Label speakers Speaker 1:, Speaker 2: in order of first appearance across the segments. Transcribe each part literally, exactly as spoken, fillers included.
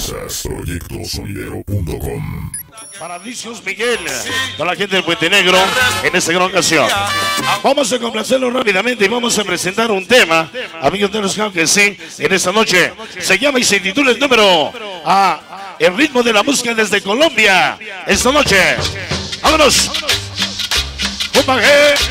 Speaker 1: Remixas proyecto sonidero punto com.
Speaker 2: Para Vicios Miguel, con la gente del Puente Negro, en esta gran ocasión. Vamos a complacerlo rápidamente y vamos a presentar un tema, amigos de los que sí, en esta noche. Se llama y se titula el número a El ritmo de la música desde Colombia. Esta noche, vámonos. Cupaje.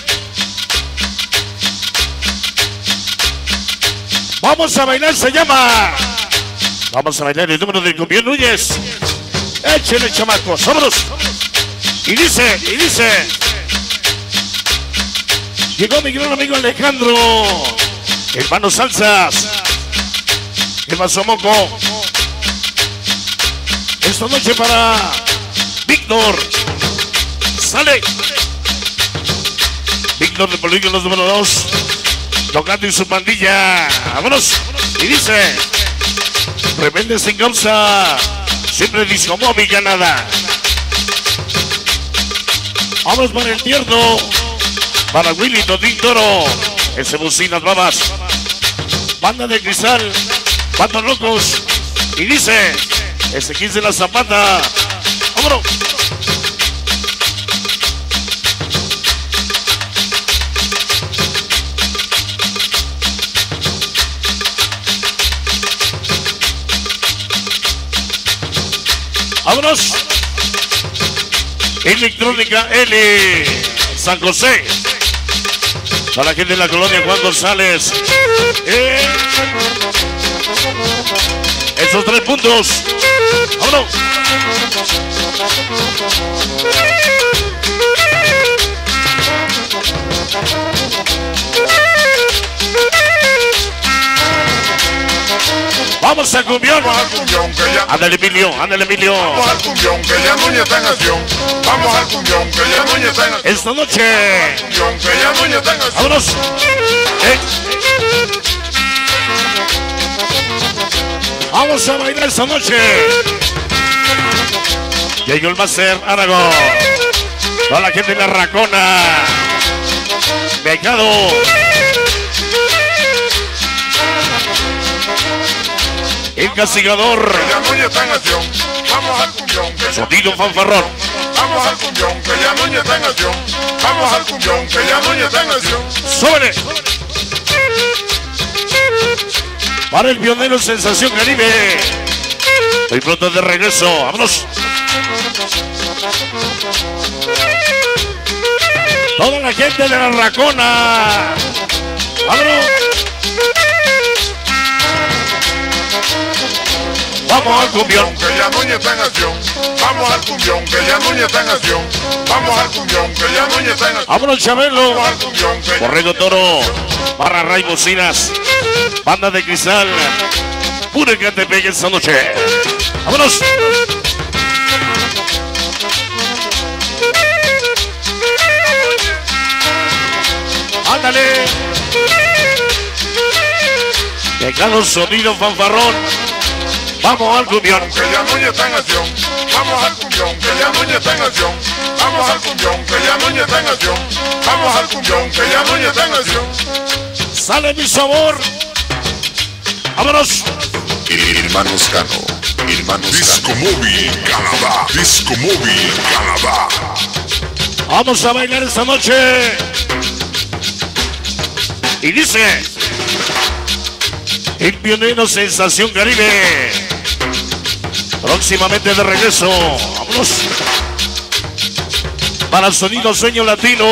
Speaker 2: Vamos a bailar, se llama. Vamos a bailar el número del Cumbión Núñez. Échale, chamacos, vámonos. Y dice, y dice. Llegó mi gran amigo Alejandro. Hermano Salsas. El Mazomoco. Esta noche para Víctor. Sale. Víctor de Polígono número dos. Tocando y su pandilla. Vámonos. Y dice. Rebelde sin causa. Siempre disco móvil, ya nada. Vamos para el tierno. Para Willy Totín Toro. Ese Bucinas Babas. Banda de Cristal. Patos Locos. Y dice. Ese quince de la Zapata. Vámonos. Vámonos. Electrónica L. San José. Para la gente de la colonia Juan González. Eh. Esos tres puntos. Vámonos. Vamos al cumbión.
Speaker 3: Vamos al cumbión que ya.
Speaker 2: Ándale, Emilio, ándale, Emilio.
Speaker 3: Vamos al cumbión que ya Núñez está en acción. Vamos al cumbión que ya Núñez está en acción.
Speaker 2: Esta noche.
Speaker 3: Cumbión que ya Núñez está en acción.
Speaker 2: Vámonos. Eh. Vamos a bailar esta noche. Llegó el máster Aragón. Toda la gente de la Racona. Becado. El castigador.
Speaker 3: Que ya Núñez está en acción. Vamos al cumbión que ya.
Speaker 2: Sonido fanfarrón.
Speaker 3: Vamos al cumbión que ya Núñez está en acción. Vamos al cumbión que ya Núñez está en acción.
Speaker 2: ¡Súbele! Para el pionero Sensación Caribe. Muy pronto de regreso. ¡Vámonos! Toda la gente de la Racona. ¡Vámonos! Vamos al cumbión.
Speaker 3: Que ya Núñez está en acción. Vamos al cumbión que ya Núñez está en acción. Vamos al cumbión que ya Núñez está en acción.
Speaker 2: ¡Vámonos, Chabelo!
Speaker 3: Vamos al cumbión que ya.
Speaker 2: Borrego Toro. Barra Ray Bocinas. Banda de Cristal. Puro que te pegue esta noche. ¡Vámonos! ¡Ándale! Pegado sonido fanfarrón. Vamos al cumbión.
Speaker 3: Que ya Núñez está en acción. Vamos al cumbión que ya Núñez está en acción. Vamos al cumbión que ya Núñez está en acción. Vamos al cumbión que ya Núñez está en acción.
Speaker 2: Sale mi sabor. Vámonos.
Speaker 1: Hermanos Cano. Hermanos Disco Móvil Canadá. Disco Móvil Canadá.
Speaker 2: Vamos a bailar esta noche. Y dice. El pionero Sensación Caribe. Próximamente de regreso. Vámonos. Para el sonido Sueño Latino.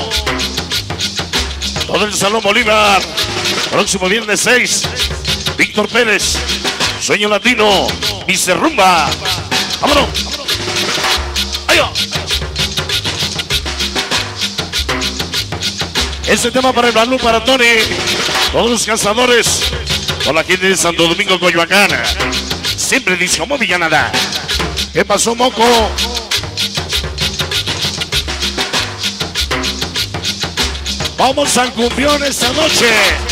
Speaker 2: Todo el Salón Bolívar. Próximo viernes seis. Víctor Pérez. Sueño Latino. Vicerrumba. Vámonos. Ahí va. Este tema para el Balú, para Tony. Todos los cazadores. Con la gente de Santo Domingo, Coyoacán. Siempre disco móvil, ya nada. ¿Qué pasó, Moco? Vamos al cumbión esta noche.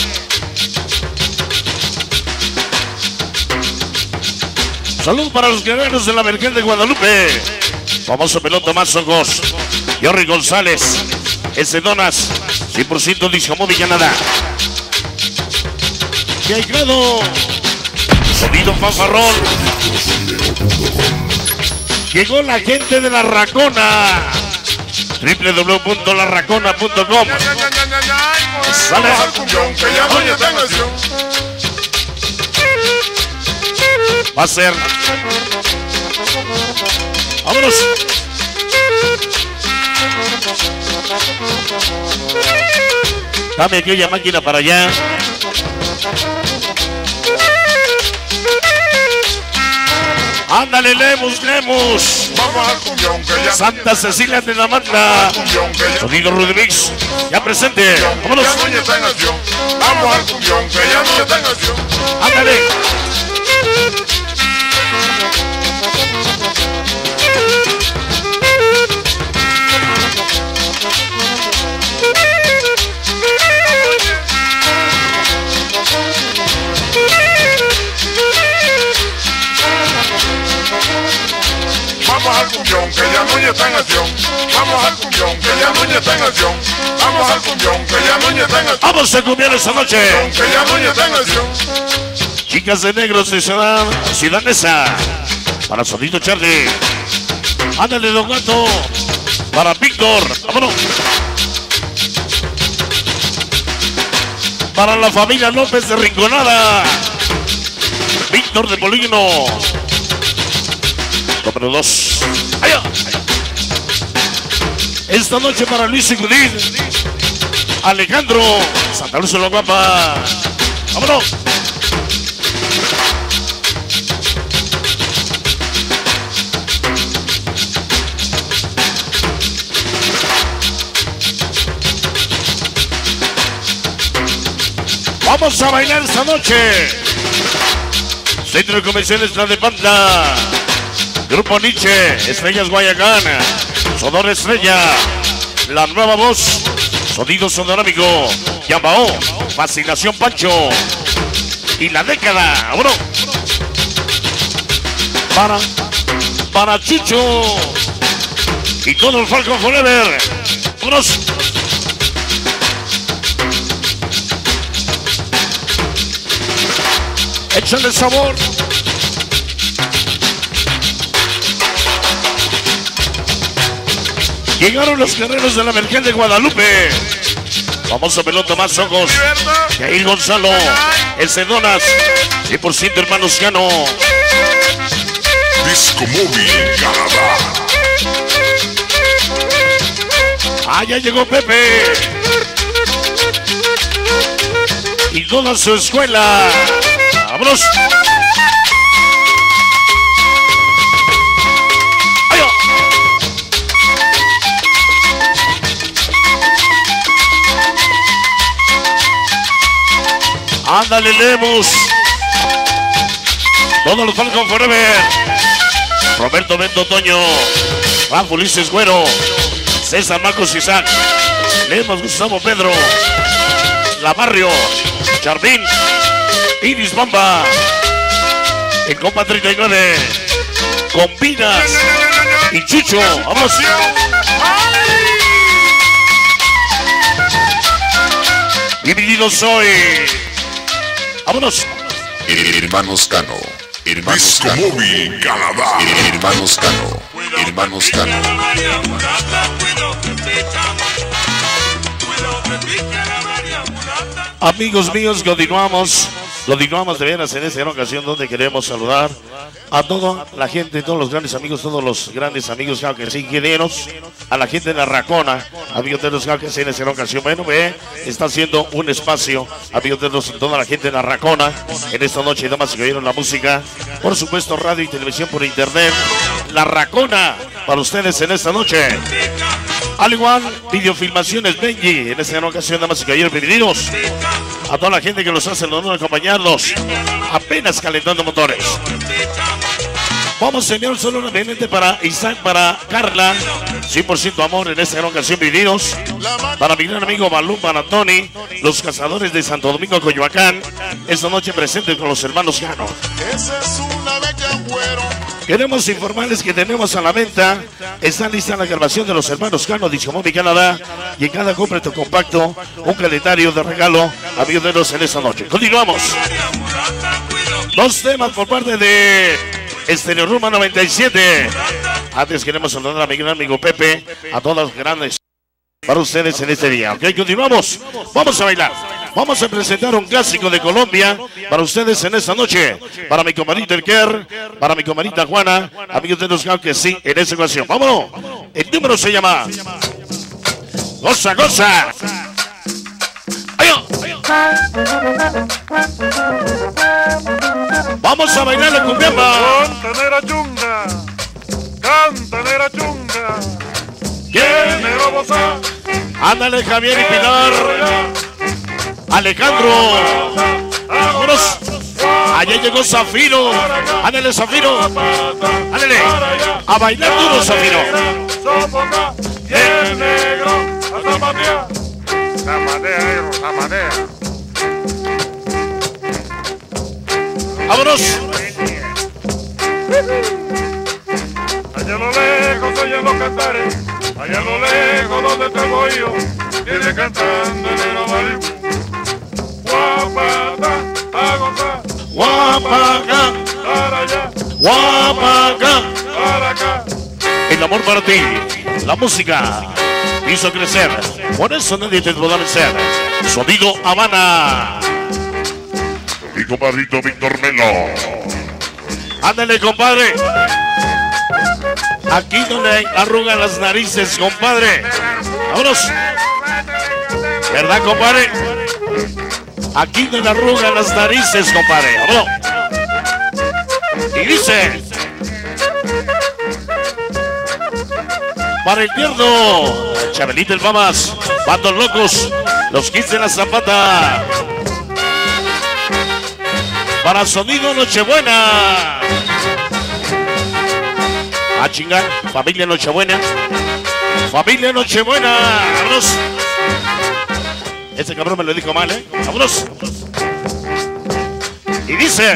Speaker 2: Salud para los guerreros de la Virgen de Guadalupe. Famoso pelota más ojos. Jorri González. Ese Donas. cien por ciento disco móvil, ya nada. Y hay grado. Sonido fanfarrón. Llegó la gente de La Racona. doble u doble u doble u punto la racona punto com. Sale.
Speaker 3: Vamos al cumbión, que ya Doña está en acción.
Speaker 2: Va a ser. Vámonos. Dame aquella máquina para allá. Ándale, Lemus, Lemus.
Speaker 3: Vamos al cumbión, que ya
Speaker 2: Santa Cecilia de la Manda.
Speaker 3: cumbión, que ya
Speaker 2: Sonido Rudimix. Ya presente. Vámonos.
Speaker 3: Ya Doña está en acción. Vamos al cumbión, que ya Doña está en acción.
Speaker 2: Ándale.
Speaker 3: Vamos al cumbión, que ya Doña está en acción. Vamos al cumbión, que ya Doña está en acción. Vamos al cumbión, que ya Doña está en acción.
Speaker 2: Vamos a cumbia esta noche.
Speaker 3: Que ya Doña está en acción.
Speaker 2: Chicas de negros de ciudad, ciudad Neza. Para Sonido Charlie. Ándale, Don Gato. Para Víctor. Vámonos. Para la familia López de Rinconada. Víctor de Polino. Número dos. ¡Allá! Esta noche para Luis y Judith. Alejandro. Santa Luz de la Guapa. ¡Vámonos! Vamos a bailar esta noche. Centro de Convenciones La de Panda. Grupo Nietzsche, Estrellas Guayacán, Sonora Estrella, La Nueva Voz, Sonido Sonorámico, Yambao, Fascinación Pancho y La Década. Bueno, para, para Chucho y todo el Falcon Forever. Vámonos. Échale sabor. Llegaron los guerreros de la Virgen de Guadalupe. Vamos a pelota más ojos. Jair Gonzalo, ese Donas, cien por ciento hermanos Cano.
Speaker 1: Disco Móvil Canadá.
Speaker 2: Ah, ya llegó Pepe. Y toda su escuela. ¡Vámonos! Ándale, Lemus. Todos los Falcon Forever. Roberto Bento Toño. Rafa Ulises Güero. César Marcos Isaac. Lemus Gustavo Pedro. La Barrio. Charbín. Iris Bamba. El compa treinta y nueve. Compinas. Y Chucho. Vamos. Divididos hoy. Vámonos.
Speaker 1: Hermanos Cano. Hermanos Disco Cano. Móvil Canadá. Hermanos Cano. Hermanos Cano.
Speaker 2: Amigos míos, continuamos. Continuamos de veras en esta gran ocasión donde queremos saludar a toda la gente, todos los grandes amigos, todos los grandes amigos, claro que sí, ingenieros, a la gente de La Racona, amigos de los que sí, en esta gran ocasión. Bueno, ve, está haciendo un espacio, amigos de los, toda la gente de La Racona, en esta noche, damas que oyeron la música, por supuesto, radio y televisión por internet, La Racona, para ustedes en esta noche. Al igual, videofilmaciones Benji, en esta gran ocasión, damas y caballeros, bienvenidos a toda la gente que nos hace el honor de acompañarnos, apenas calentando motores. Vamos, señor, solo rápidamente para Isaac, para Carla, cien por ciento amor en esta gran ocasión, bienvenidos. Para mi gran amigo Balú, para Tony, los cazadores de Santo Domingo, Coyoacán, esta noche presentes con los hermanos Cano. Queremos informarles que tenemos a la venta, está lista la grabación de los hermanos Cano, Disco Móvil Canadá, y en cada compra de tu compacto, un calendario de regalo a milloneros en esta noche. Continuamos. Dos temas por parte de Estéreo Rumba noventa y siete. Antes queremos saludar a mi gran amigo Pepe, a todas las grandes para ustedes en este día. Ok, continuamos. Vamos a bailar. Vamos a presentar un clásico de Colombia para ustedes en esta noche. Para mi comadrita Elker, para mi comadrita Juana, amigos de los que sí, en esta ocasión. Vámonos. El número se llama Goza, Goza. Vamos a bailar la cumbiamba.
Speaker 3: Cantanera chunga, cantanera chunga. Quiero gozar.
Speaker 2: Ándale, Javier y Pilar. Alejandro. Vámonos. Allá llegó Zafiro. Ándale, Zafiro. Ándale. A bailar duro, Zafiro.
Speaker 3: Y el negro a zapatear. Zapatea, negro, zapatea.
Speaker 2: Vámonos.
Speaker 3: Allá a lo lejos oyen los cantares. Allá a lo lejos donde está el bohío. Viene cantando el negro Malibu. Guapata, a gozar.
Speaker 2: Guapaca.
Speaker 3: Para allá,
Speaker 2: Guapaca.
Speaker 3: para acá.
Speaker 2: El amor para ti. La música hizo crecer. Por eso nadie te podrá vencer. Sonido Habana.
Speaker 1: Mi compadrito Víctor Melo.
Speaker 2: Ándale, compadre. Aquí no le arrugan las narices, compadre. Vámonos. ¿Verdad, compadre? Aquí no le arrugan las narices, compadre. Vámonos. Y dice: para el tierno, Chabelita el Mamas, Bandos Locos, los quince de la Zapata. Para Sonido Nochebuena. A chingar, familia Nochebuena. Familia Nochebuena. Vámonos. Ese cabrón me lo dijo mal, ¿eh? Vámonos. Y dice: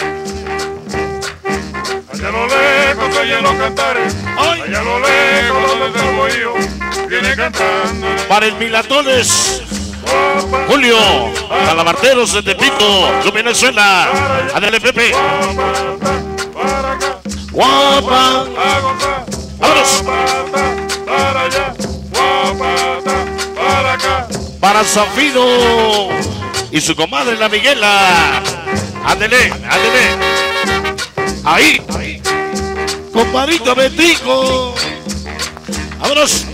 Speaker 3: Allá a lo lejos oyen los cantares.
Speaker 2: ¡ay!
Speaker 3: Allá a lo lejos donde está el bohío. Viene cantando el
Speaker 2: Para el Milatones,
Speaker 3: guapa,
Speaker 2: Julio, Calamarteros de Tepito, de Venezuela. Ándale, Pepe.
Speaker 3: guapata, para acá.
Speaker 2: Guapa.
Speaker 3: A gozar.
Speaker 2: Vámonos.
Speaker 3: Guapata, para allá. Guapata, para acá.
Speaker 2: Para Zafiro y su comadre la Miguela. Ándele, ándele. Ahí. Compadrito Betico. Vámonos.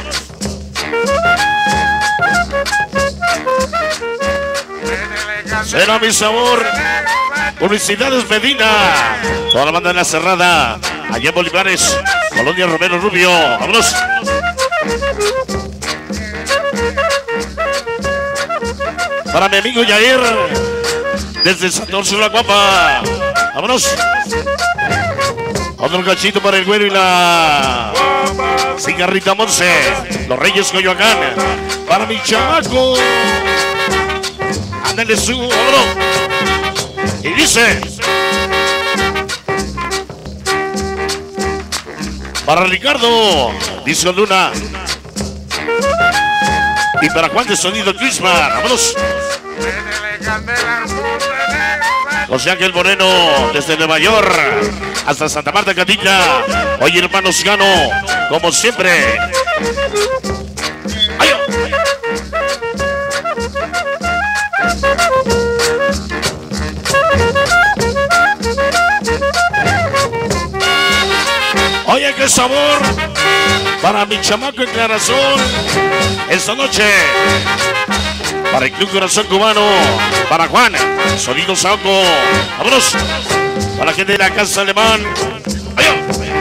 Speaker 2: Será mi sabor. Publicidades Medina. Toda la banda en la cerrada. Allá en Bolivares. Colonia Romero Rubio. Vámonos. Para mi amigo Yair. Desde Santorce la Guapa. Vámonos. Otro cachito para el güero y la Cigarrita Monse. Los Reyes Coyoacán. Para mi chamaco. Ándale su oro. Y dice: para Ricardo, Disco Luna. Y para Juan de Sonido Crisma. Vámonos. José Ángel Moreno, desde Nueva York hasta Santa Marta, Catilla. Oye, hermanos Gano, como siempre. ¡Ay! Oye, qué sabor para mi chamaco en Clarazón esta noche. Para el Club Corazón Cubano, para Juan, Sonido Saoco. Vámonos. Para la gente de la Casa Alemán. ¡Ay!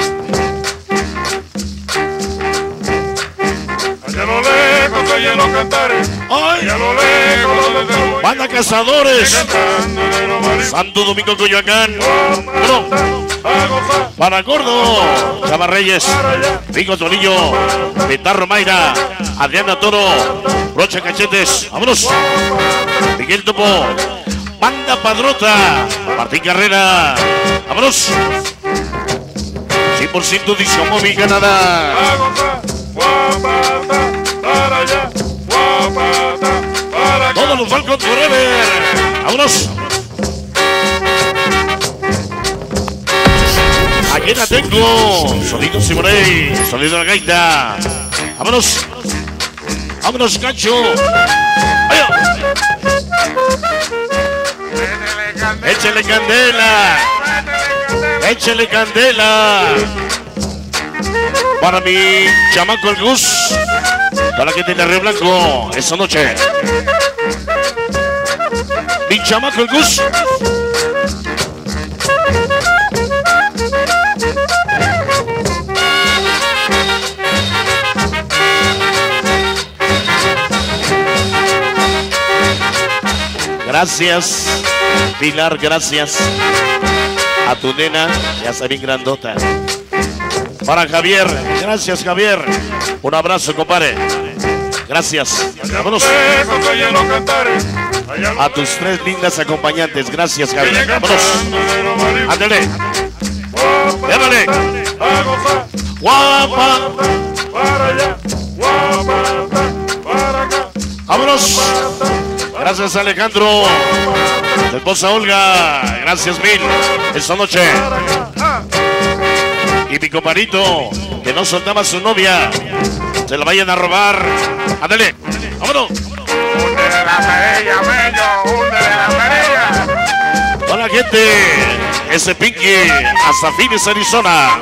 Speaker 3: Allá a lo lejos oyen los cantares.
Speaker 2: ¡Ay!
Speaker 3: Allá a lo lejos donde está el bohío.
Speaker 2: Banda Cazadores.
Speaker 3: Cantando el negro Malibu.
Speaker 2: Santo Domingo Coyoacán. Bueno,
Speaker 3: A gozar.
Speaker 2: para Gordo, Chava Reyes, Rico Tolillo, Petarro Mayra, Adriana Toro, Rocha Cachetes. Vámonos. Miguel Topo, Banda Padrota, Martín Carrera. Vámonos. cien por ciento Disco Móvil Canadá.
Speaker 3: A gozar. Guapata, para allá. Guapata, para acá.
Speaker 2: Todos los Falcons Forever. Vámonos. Quédate con Sonido Simorey, sonido de la gaita. Vámonos. Vámonos, Cacho. Échale candela. Échale candela. Para mi chamaco el Gus. Para que tiene Río Blanco esta noche. Mi chamaco el Gus. Gracias, Pilar, gracias a tu nena, ya está bien grandota. Para Javier, gracias Javier, un abrazo compadre, gracias. Vámonos. A tus tres lindas acompañantes, gracias Javier, vámonos. Ándale, llévale. Guapa, vámonos. Gracias Alejandro, tu esposa Olga, gracias mil, esta noche. Y mi compadrito, que no soltaba a su novia, se la vayan a robar. Ándale, vámonos.
Speaker 3: Húndele la perilla, bello, húndele la perilla.
Speaker 2: Hola gente, ese Pinky, hasta Phoenix, Arizona.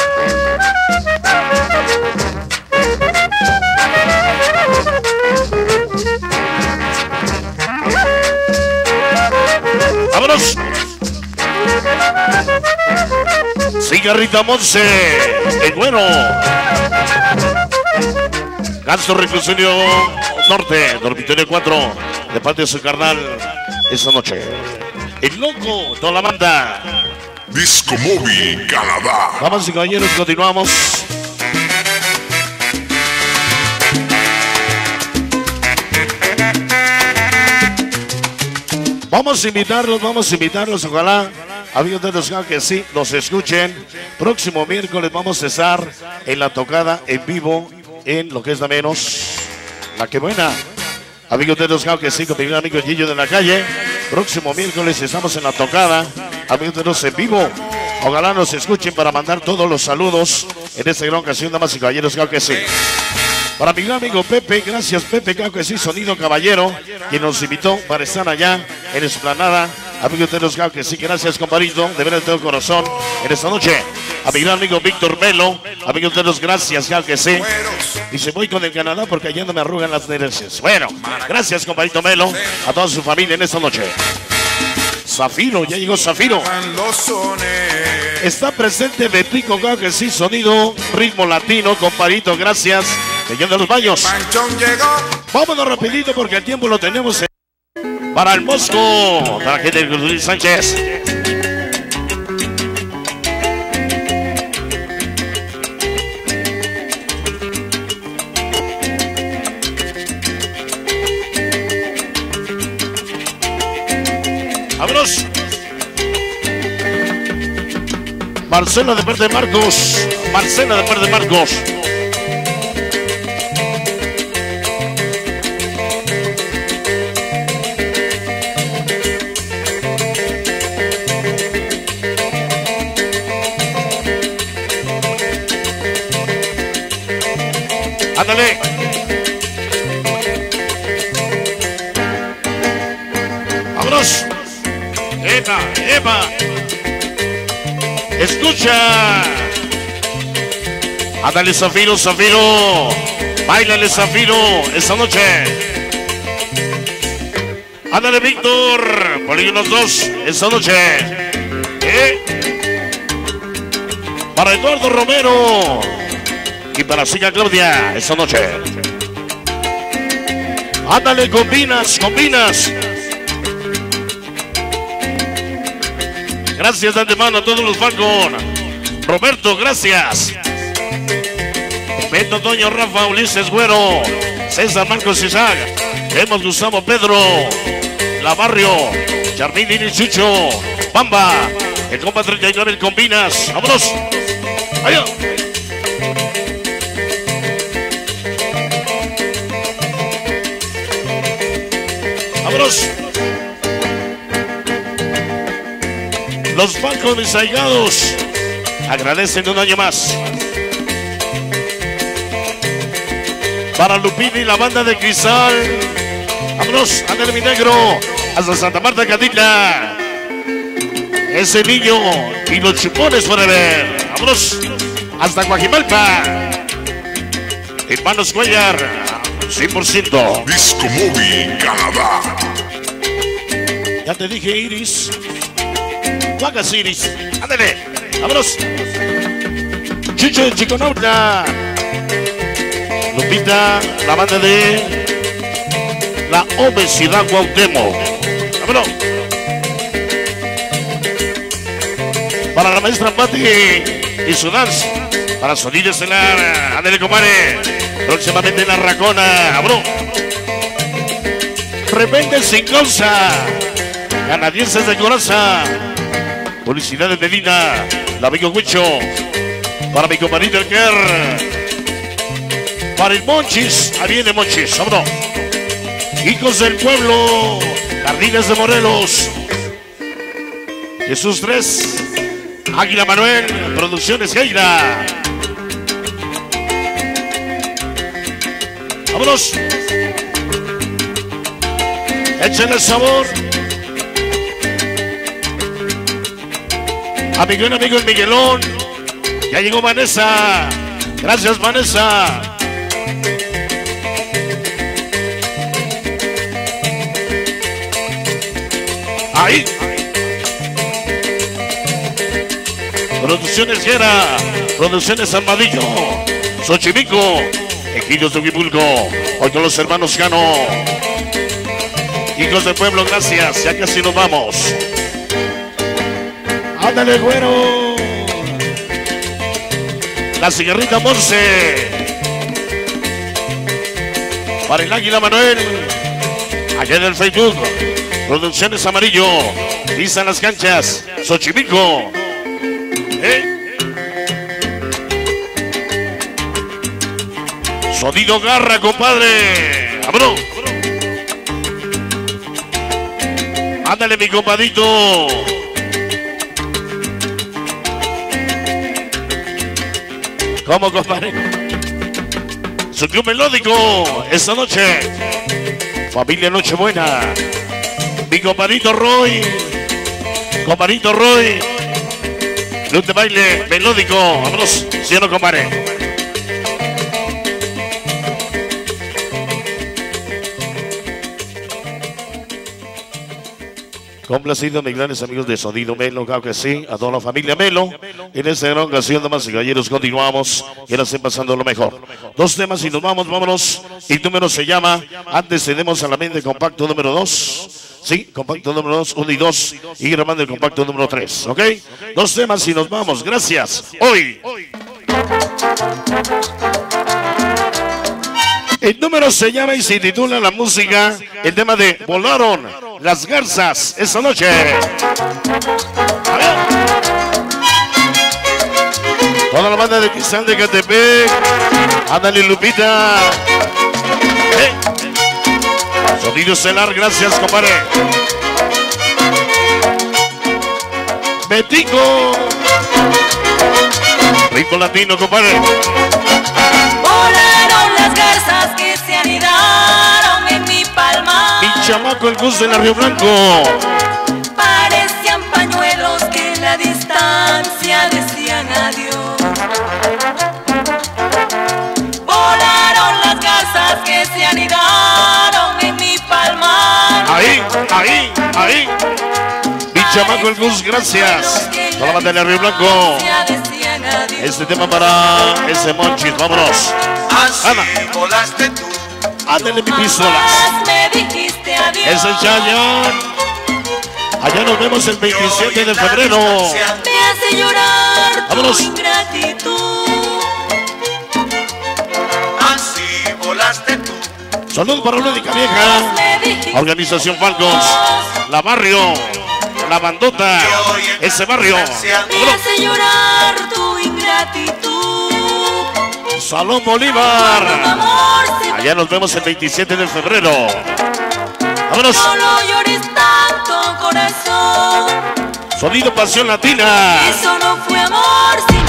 Speaker 2: ¡Vámonos! Cigarrita Monse, el bueno. Ganso Reclusorio Norte, dormitorio cuatro, de parte de su carnal esta noche. El loco, toda la banda.
Speaker 1: Disco Móvil Canadá.
Speaker 2: Damas y caballeros, continuamos. Vamos a invitarlos, vamos a invitarlos, ojalá, amigos de los que sí, nos escuchen. Próximo miércoles vamos a estar en la tocada en vivo, en lo que es la menos, la que buena. Amigos de los que sí, con mi gran amigo Gillo de la calle. Próximo miércoles estamos en la tocada, amigos de los en vivo. Ojalá nos escuchen para mandar todos los saludos en esta gran ocasión, damas y caballeros, claro que sí. Para mi gran amigo Pepe, gracias Pepe, claro que sí, Sonido Caballero, quien nos invitó para estar allá en Esplanada. Amigos de los claro que sí, gracias compadrito, de verdad de todo corazón, en esta noche. A mi gran amigo Víctor Melo, amigos de los gracias, claro que sí. Y se voy con el Canadá porque allá no me arrugan las narices. Bueno, gracias compadrito Melo, a toda su familia en esta noche. Zafiro, ya llegó Zafiro. Está presente Betrico, claro que sí, sonido, ritmo latino, compadrito, gracias. Señor de los Baños. Vámonos rapidito porque el tiempo lo tenemos en... Para el Mosco, para la gente de Luis Sánchez. ¡Vámonos! Marcela de parte de Marcos. Marcela de parte de Marcos. Ándale. Vámonos. Epa, epa. Escucha. Ándale, Zafiro, Zafiro. Báilale, Zafiro, esta noche. Ándale, Víctor. Por ahí unos dos, esta noche. ¿Eh? Para Eduardo Romero. Y para Siga Claudia, esta noche. Ándale, combinas, combinas. Gracias de antemano a todos los Falcon. Roberto, gracias. Beto, Toño, Rafa, Ulises, Güero, César, Marcos, Isaac. Hemos Gustavo, Pedro, La Barrio, Charmín, y Chucho, Bamba, el compa treinta y nueve, el combinas. Vámonos. Allá. Vámonos. Los Falcons desaigados. agradecen un año más. Para Lupini y la banda de Cristal. Vámonos, Andel mi negro, hasta Santa Marta, Catitla. Ese niño y los chupones forever. Vámonos, hasta Guajimalpa. Hermanos Cuellar, cien por ciento.
Speaker 1: Disco Móvil Canadá.
Speaker 2: Ya te dije, Iris. Guacas, Iris. Ándale, vámonos. Chicho de Chiconauta. Lupita, la banda de la Obesidad Cuauhtémoc. Vámonos. Para la maestra Pati y su dance. Para Sonido Estelar. Ándale, compadre. Próximamente en la Racona. Vámonos. Rebelde sin causa. Canadienses de Coraza. Publicidad de Medina. La Vigo Huicho. Para mi compadrito el Kerr. Para el Monchis, ahí viene Monchis, vámonos. Hijos del pueblo, Jardines de Morelos. Jesús tres, Águila Manuel, Producciones Geira. Vámonos. Échenle sabor. A mi buen amigo el Miguelón. Ya llegó Vanessa. Gracias, Vanessa. Ahí. Producciones Guerra, Producciones Armadillo, Xochimilco, Ejidos de Huipulco, hoy con los hermanos Cano. Hijos del pueblo, gracias, ya casi nos vamos. Ándale, güero. La cigarrita Morse. Para el Águila Manuel, allá en el Facebook. Producciones Amarillo, Lisa las canchas, Xochimilco. ¿Eh? Sonido Garra, compadre. ¡Vámonos! Ándale, mi compadito. ¿Cómo, compadre? Su club melódico esta noche. Familia Nochebuena. Mi compadrito Roy, compadrito Roy, club de baile melódico, vámonos, ¿sí o no, compadre? Complacido, mis grandes amigos de Sonido Melo, claro que sí, a toda la familia Melo. En esta gran ocasión, damas y caballeros, continuamos y ahora estén pasando lo mejor. Dos temas y nos vamos, vámonos. El número se llama, antes tenemos a la mente compacto número dos. Sí, compacto número dos, uno y dos, y grabando el compacto número tres, ¿ok? Dos temas y nos vamos, gracias. Hoy. El número se llama y se titula la música, el tema de Volaron las Garzas esta noche. A ver. Toda la banda de Cristal de Catepec, ándale, Lupita. ¿Eh? Sonido Estelar, gracias, compadre. Betico. Rico latino, compadre.
Speaker 4: Volaron las garzas que se anidaron en mi palma.
Speaker 2: Mi chamaco, el Gus de la Río Blanco.
Speaker 4: Parecían pañuelos que en la distancia decían adiós. Volaron las garzas que se anidaron en mi palma.
Speaker 2: Ahí, ahí, ahí. Mi chamaco, el Gus, gracias. Toda la banda de la Río Blanco. Este tema para ese Monchis, vámonos.
Speaker 5: Así volaste tú.
Speaker 2: Ándale, mi pistolas. Ese Chayanne. Allá nos vemos el veintisiete de febrero.
Speaker 4: Me hace llorar
Speaker 2: vámonos.
Speaker 4: Tu ingratitud.
Speaker 5: Así volaste tú.
Speaker 2: Saludos para Lúdica Vieja. Organización Falcons. La Barrio. La Bandota. Ese barrio.
Speaker 4: Me hace llorar tu ingratitud.
Speaker 2: Salón Bolívar. Allá nos vemos el veintisiete de febrero. Vámonos.
Speaker 4: No lo llores tanto, corazón.
Speaker 2: Sonido Pasión Latina.
Speaker 4: Eso no fue amor, sino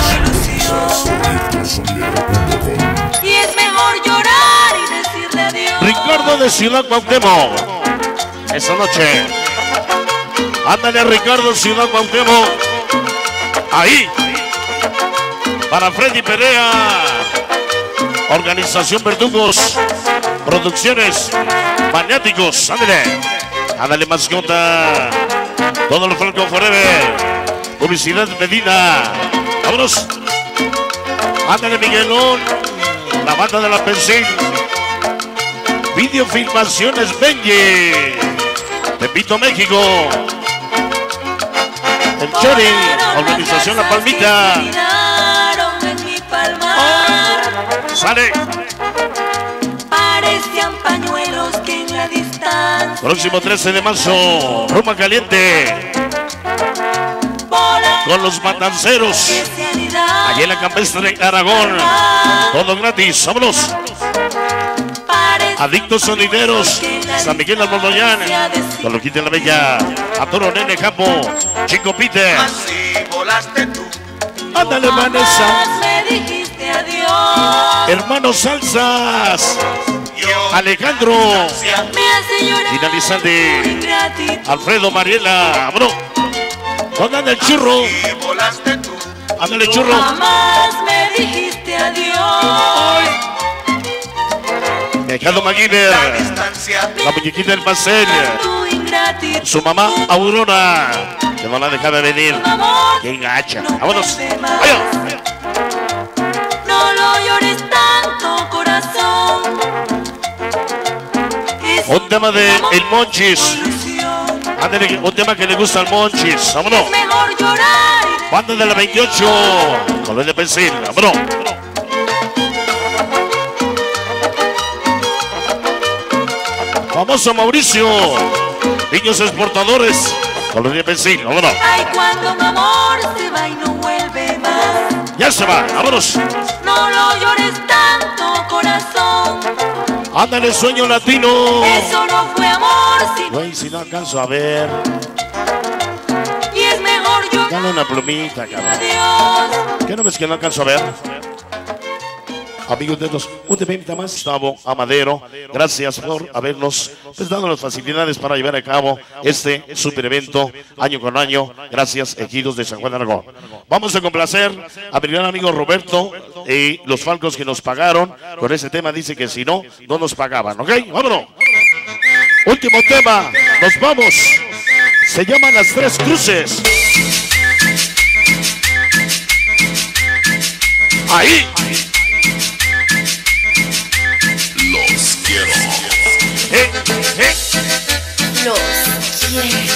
Speaker 2: Ricardo de Ciudad Cuauhtémoc. Esa noche. Ándale, Ricardo, Ciudad Cuauhtémoc. Ahí. Para Freddy Perea. Organización Verdugos. Producciones. Maniáticos. Ándale. Ándale, mascota. Todo lo Franco Forever. Publicidad Medina. Vámonos. Ándale, Miguelón. La banda de la Pensil. Videofilmaciones Benji. Tepito, México. El Chori. Organización La Palmita. Sale.
Speaker 4: Parecían pañuelos que en la distancia.
Speaker 2: Próximo trece de marzo. Roma Caliente. Con los matanceros. Allí en la campestre Aragón. Todo gratis. Vámonos. Adictos Sonideros. San Miguel Almondoyán. Con lo quiten la bella. Arturo Nene Campo. Chico Peter.
Speaker 5: Así volaste tú.
Speaker 2: Ándale, Vanessa.
Speaker 4: Me dijiste adiós.
Speaker 2: Hermanos Salsas.
Speaker 5: Yo,
Speaker 2: Alejandro.
Speaker 4: Me hace llorar.
Speaker 2: Finalizante.
Speaker 4: Ingratitud.
Speaker 2: Alfredo Mariela. Vámonos. ¿Dónde anda el churro?
Speaker 5: y volaste tú.
Speaker 2: Ándale, churro.
Speaker 4: Jamás me dijiste adiós.
Speaker 2: Dejando MacGyver.
Speaker 5: La distancia.
Speaker 2: La muñequita del pastel.
Speaker 4: Tu ingratitud.
Speaker 2: Su mamá Aurora. Que no la deja de venir.
Speaker 4: Amor,
Speaker 2: Qué gacha.
Speaker 4: no
Speaker 2: Vámonos.
Speaker 4: vuelve más.
Speaker 2: Vaya.
Speaker 4: No lo llores tanto, corazón. Es
Speaker 2: Un tema de
Speaker 4: amor
Speaker 2: El Monchis.
Speaker 4: con ilusión.
Speaker 2: Ándale, un tema que le gusta al Monchis. Vámonos.
Speaker 4: Es mejor llorar.
Speaker 2: Banda de la veintiocho. Con el de Pensil. Vámonos. Famoso Mauricio. Niños exportadores. Con el de Pensil. Vámonos.
Speaker 4: Ay, cuando mi amor se va y no vuelve más.
Speaker 2: Ya se va. Vámonos.
Speaker 4: No lo llores tanto, corazón.
Speaker 2: Ándale, Sueño Latino.
Speaker 4: Eso no fue amor, sino
Speaker 2: Güey, si no alcanzo a ver.
Speaker 4: y es mejor llorar.
Speaker 2: Dale una plumita, cabrón.
Speaker 4: Adiós.
Speaker 2: ¿Qué no ves que no alcanzo a ver? Amigos de los un temita más, Gustavo Amadero, gracias por habernos pues, dado las facilidades para llevar a cabo este super evento año con año. Gracias, ejidos de San Juan de Aragón. Vamos a complacer a mi gran amigo Roberto y los Falcos que nos pagaron con ese tema. Dice que si no, no nos pagaban. ¿Ok? Vámonos. Último tema, nos vamos. Se llaman Las Tres Cruces. Ahí.
Speaker 1: Los quiero.
Speaker 2: Eh, eh.
Speaker 4: Los quiero.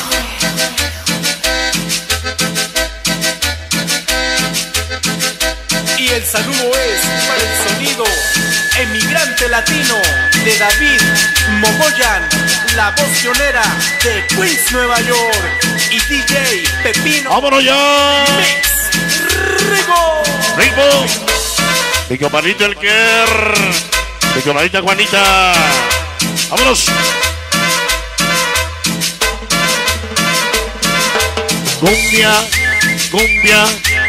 Speaker 6: Y el saludo es para el sonido emigrante latino de David Mogoyan, la voz pionera de Queens, Nueva York, y D J Pepino
Speaker 2: ¡Vámonos ya!
Speaker 6: Mix Rigo.
Speaker 2: ¡Ritmo! Mi compadrito el Kerr. Mi compadrita Juanita. ¡Vámonos! Cumbia, cumbia.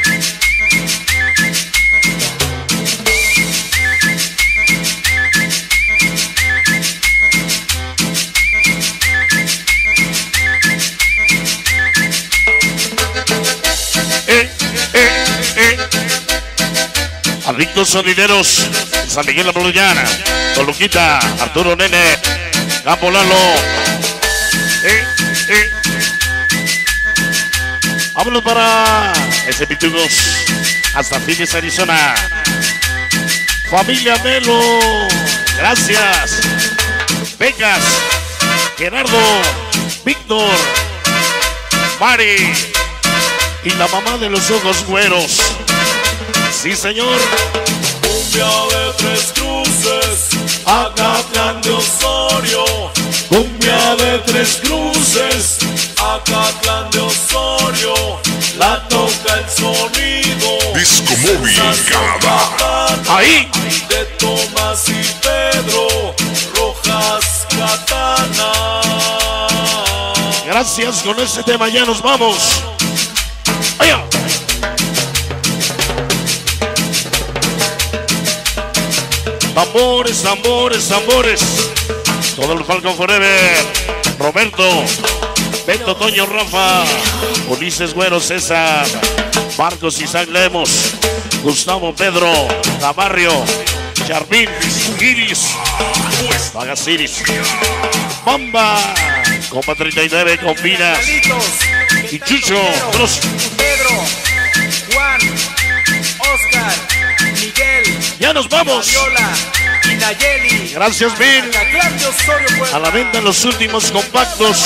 Speaker 2: Eh, eh, eh. Adictos Sonideros, San Miguel La Pluyana, Toluquita, Arturo Nene, Campo Lalo. Eh, eh. Vámonos para ese Pitugos, hasta Phoenix, Arizona. Familia Melo, gracias. Becas, Gerardo, Víctor, Mari y la mamá de los ojos güeros. Sí, señor.
Speaker 7: Cumbia de Tres Cruces, Acatlán de Osorio. Cumbia de Tres Cruces, Acatlán de Osorio. La toca el sonido
Speaker 1: Disco Móvil Canadá.
Speaker 2: Ahí.
Speaker 7: de Tomás y Pedro Rojas Katana.
Speaker 2: Gracias, con este tema ya nos vamos. ¡Allá! Tambores, tambores, tambores. Todo el Falcon Forever. Roberto. Beto, Toño, Rafa. Ulises, Güero, César. Marcos, Isaac Lemos. Gustavo, Pedro. Tabarrio. Charvin. Iris. Vagas Iris. Bamba. Copa treinta y nueve. Combinas. Y Chucho. Bros.
Speaker 6: Pedro. Juan. Oscar. Miguel.
Speaker 2: Ya nos vamos.
Speaker 6: Fabiola. Y Nayeli.
Speaker 2: Gracias, Bill.
Speaker 6: Acatlán de Osorio, Puebla.
Speaker 2: A la venta los últimos compactos.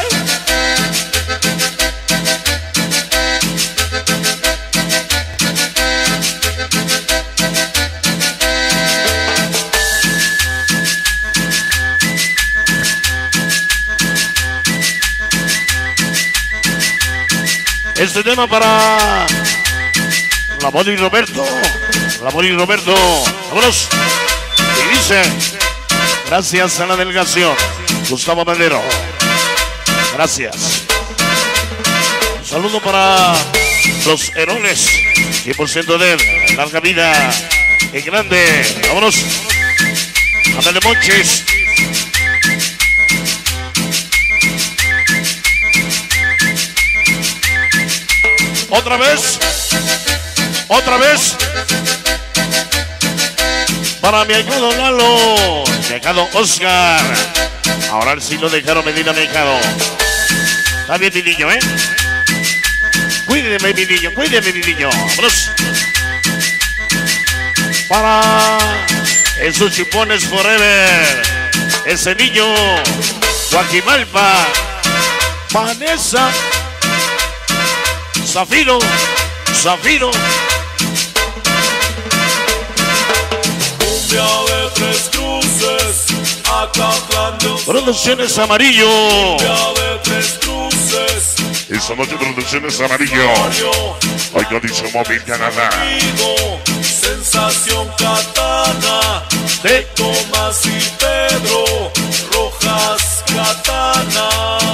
Speaker 2: Este tema para la Moni Roberto. La Moni Roberto. Vámonos. Y dice, gracias a la delegación. Gustavo Madero. Gracias. Un saludo para los Heroles. cien por ciento de él. Larga vida. En grande. Vámonos. Ándale, Monches. Otra vez. Otra vez. Para mi ahijado Lalo. Mi ahijado Oscar. Ahora sí lo dejaron Medina Mejado. Está bien, mi niño, ¿eh? Cuídeme, mi niño. Cuídeme, mi niño. Vámonos. Para esos chupones forever. Ese niño. Guajimalpa. Vanessa. Zafiro, Zafiro.
Speaker 7: Cumbia de Tres Cruces, Acatlán de Osorio.
Speaker 2: Producciones Amarillo.
Speaker 7: Cumbia de Tres Cruces,
Speaker 1: Esta noche Producciones Amarillo. Oiga, dice Móvil Canadá.
Speaker 7: Amigo, Sensación Katana,
Speaker 2: De
Speaker 7: Tomás y Pedro, Rojas Katana.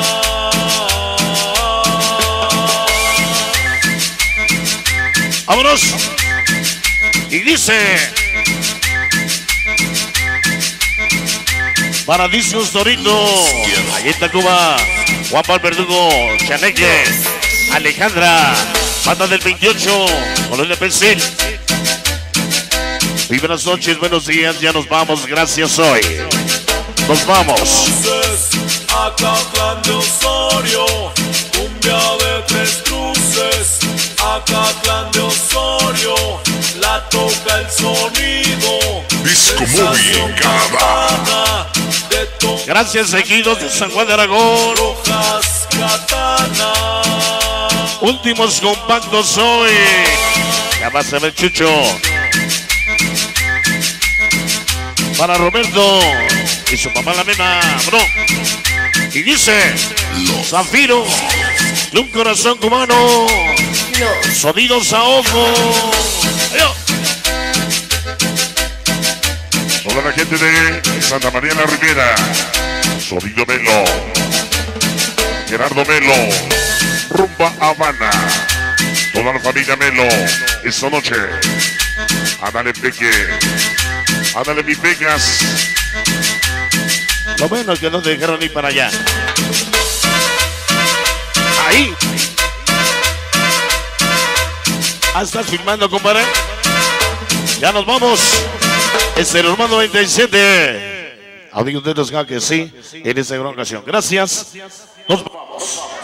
Speaker 2: Vámonos. Y dice, para Discos Dorito, ahí está Cuba, Juan Pablo Verdugo, Chaneque, Alejandra, Banda del veintiocho, Colonia Pensil. Muy buenas noches, buenos días, ya nos vamos, gracias hoy. Nos vamos.
Speaker 7: Cruces, Acatlán de Osorio, Cumbia de Tres Cruces, Acatlán de Osorio, la toca el sonido.
Speaker 1: Disco
Speaker 7: Sensación
Speaker 1: Móvil Canadá.
Speaker 7: Katana, de Tomás
Speaker 2: Gracias, Ejidos de San Juan de Aragón.
Speaker 7: Rojas Katana.
Speaker 2: Últimos compactos hoy. Ya vas a ver, Chucho. Para Roberto y su papá la mena, bro. Y dice, Zafiro, de un corazón cubano, sonidos a ojo. Adiós.
Speaker 1: Toda la gente de Santa María la Ribera. Sonido Melo. Gerardo Melo. Rumba Habana. Toda la familia Melo. Esta noche. Ándale, Peque. Ándale, mi Vegas.
Speaker 2: Lo bueno es que no te dejaron ir para allá. Ahí. Ah, ¿estás filmando, compadre? Ya nos vamos. Es el hermano noventa y siete. Audíos de los que sí, en esta gran ocasión. Gracias. Nos vamos.